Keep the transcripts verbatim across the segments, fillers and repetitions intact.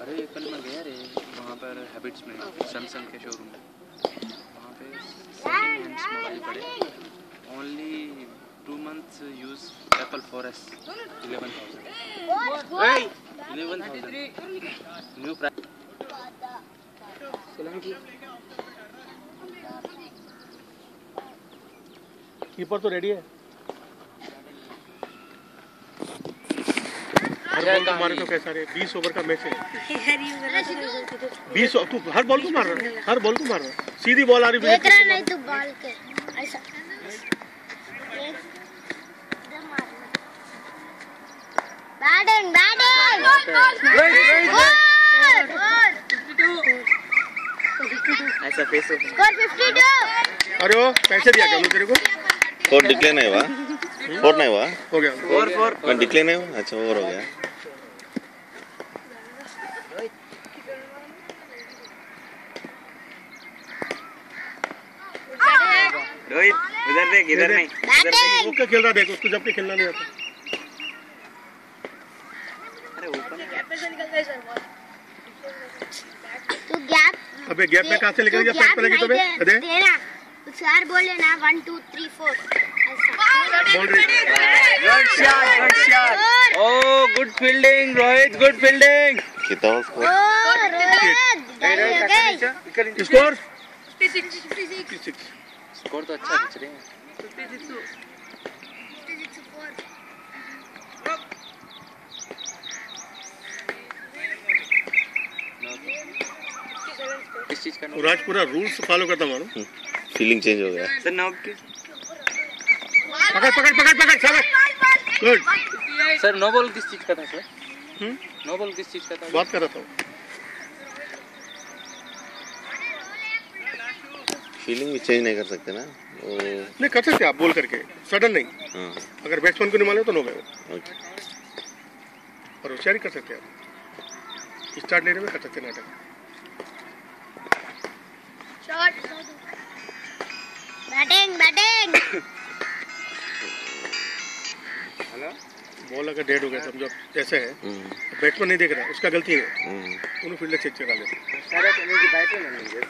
अरे कल मैं गया रे वहाँ पर हैबिट्स में सैमसंग के शोरूम में, वहाँ पे सेकंड हैंड्स मोबाइल पड़े, only two months use Apple four S eleven thousand eleven thousand new price. Keeper तो रेडी है, हर बॉल को मारे तो कैसा रे? बीस ओवर का मैच है, बीस तू हर बॉल को मार रहा है, हर बॉल को मार रहा है, सीधी बॉल आ रही है, देख रहा नहीं तू बॉल के ऐसा बैटिंग बैटिंग ऐसा फेस स्कोर फिफ्टी टू। अरे वो पैसे दिया क्या तेरे को? फोर डिक्लेयर नहीं हुआ, फोर नहीं हुआ, हो गया फोर फोर डिक्लेयर नहीं हुआ, अच्छा ओवर हो गया। रोहित इधर देख, इधर नहीं, इधर बैटिंग वो क्या खेल रहा देख, उसको जब के खेलना नहीं आता। अरे ऊपर तू गैप अबे गैप में कहाँ से लेकर गया? पैक पड़ेगी तो बे दे देना चार बोल लेना, one two three four ball ready. Good shot, good shot, oh good fielding Rohit, good fielding. कितना हुआ स्कोर? स्कोर स्कोर तो अच्छा खींच रहे हैं। किस चीज का? राज पूरा रूल्स फॉलो करता मानो। फीलिंग चेंज हो गया सर नॉक के पकड़ पकड़ पकड़ पकड़ शाबाश गुड। सर नो बॉल किस चीज का था सर? हम्म नो बॉल किस चीज का था? बात कर रहा था। फीलिंग भी चेंज नहीं कर सकते ना वो। नहीं कर सकते आप, बोल करके सडन नहीं। हाँ अगर बैट्समैन को नहीं माने तो नो गए, ओके। और होशियारी कर सकते हैं आप, स्टार्ट लेने में कर सकते नाटक। Shot batting batting hello ball अगर डेड हो गया समझो ऐसे है, हम्म, बैट्समैन नहीं देख रहा, उसका गलती है, हम्म। उन्होंने फील्डर चेक चला लेते। सारे टीम की बैटिंग नहीं है।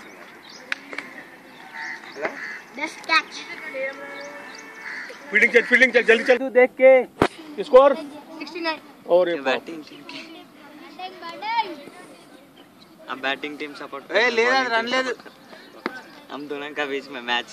हेलो बेस्ट कैच फील्डिंग चल फील्डिंग चल जल्दी चल। तू देख के स्कोर सिक्सटी नाइन। और ये बैटिंग टीम की, बैटिंग बैटिंग अब बैटिंग टीम सपोर्ट ए ले रन ले, हम दोनों का बीच में match.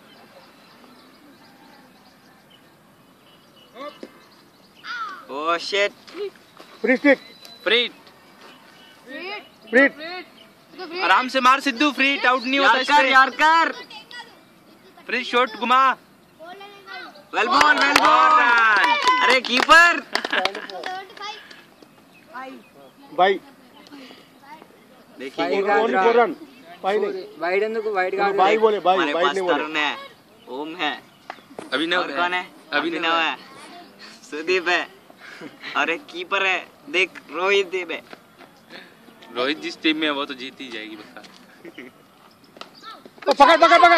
Oh shit, free stick फ्रीट फ्री आराम से मार सिद्धू, फ्रीट आउट नहीं होता इससे। यार कर फ्री शॉट घुमा, वेल बॉल वेल बॉल। अरे कीपर भाई देखिए ओनली फोर रन भाई नहीं वाइड ఎందుకు వైడ్ గా भाई बोले भाई हमारे भाई पास नहीं बोले। तरुण है, ओम है, अभिनव और कौन है? अभिनव है, सुदीप है, और एक कीपर है देख रोहित देव है। रोहित जिस टीम में है वो तो जीत ही जाएगी बता। तो पकड़ पकड़ पकड़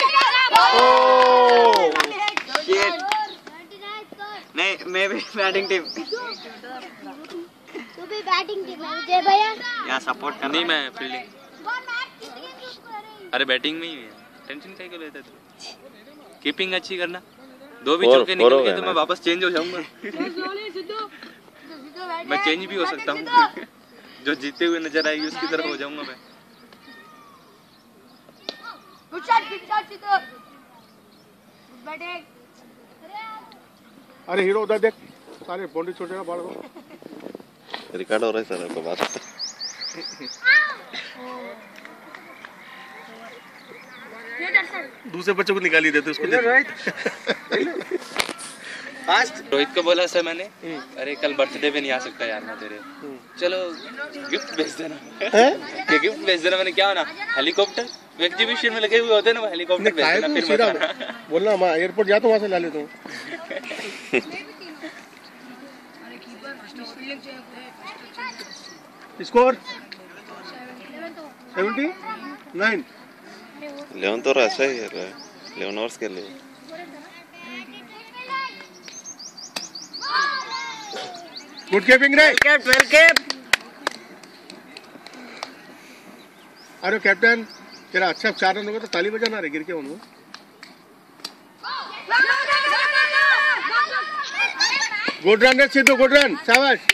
ओह शिट, नहीं मैं भी बैटिंग टीम तू भी बैटिंग टीम में विजय भैया। यहाँ सपोर्ट कर। नहीं मैं फील्डिंग, अरे बैटिंग में ही है, टेंशन क्या क्यों लेता तू? कीपिंग अच्छी करना, दो भी फोर- चौके फोर हो निकल गए गया तो ना। मैं वापस चेंज हो जाऊंगा। मैं चेंज भी हो सकता हूँ। जो जीते हुए नजर आएगी उसकी तरफ हो जाऊंगा मैं। Good shot good shot Sidhu batting. अरे हीरो उधर देख, सारे बाउंड्री छोड़ देना बॉल को। रिकॉर्ड हो रहा है सर आपको बात। दूसरे बच्चों को निकाल ही देते उसको दे। फास्ट रोहित को बोला सर मैंने, अरे कल बर्थडे पे नहीं आ सकता यार मैं तेरे, चलो गिफ्ट भेज देना। ये गिफ्ट भेज देना, मैंने क्या होना, हेलीकॉप्टर एग्जीबिशन में लगे हुए होते हैं ना, वो हेलीकॉप्टर भेज देना फिर सीधा मत आना। बोलना मैं एयरपोर्ट जा तो वहां से ला लेता हूँ। Score seventy nine. इलेवन तो ऐसा ही है, इलेवन ओवर्स के लिए। गुड कीपिंग रे। Cap well cap. अरे कैप्टन तेरा अच्छा चार रन होगा तो ताली बजाना रे गिर के उनको। गुड रन रे सिद्धू, गुड रन, शाबाश।